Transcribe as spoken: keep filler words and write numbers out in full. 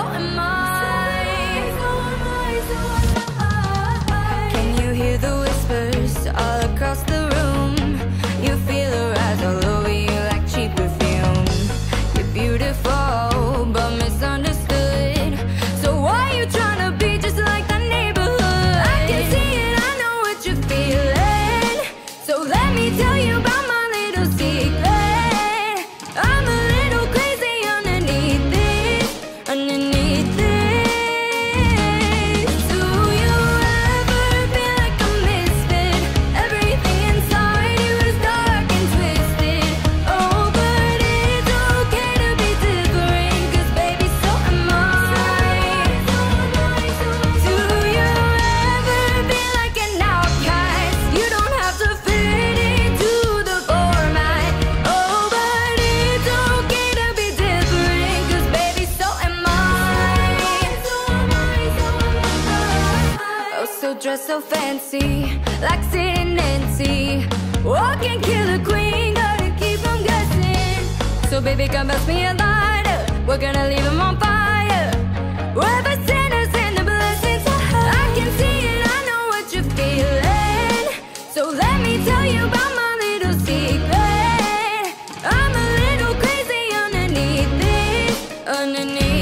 am I. Can you hear the whispers all across the room? You feel her eyes all over you like cheap perfume. You're beautiful but misunderstood. So why you trying to be just like that neighborhood? I can see it, I know what you're feeling. So let me tell you about my little secret. I'm a little crazy underneath this, underneath this. Do you ever feel like a misfit? Everything inside you is dark and twisted. Oh, but it's okay to be different, 'cause baby, so am I. Do you ever feel like an outcast? You don't have to fit into the format. Oh, but it's okay to be different, 'cause baby, so am I. Oh, so dressed so fancy, like Sid and Nancy. Walking killer queen, gotta keep 'em guessing. So baby, come pass me a lighter, we're gonna leave 'em on fire. We're the sinners and the blessings. I can see it, I know what you're feeling. So let me tell you about my little secret. I'm a little crazy underneath this, underneath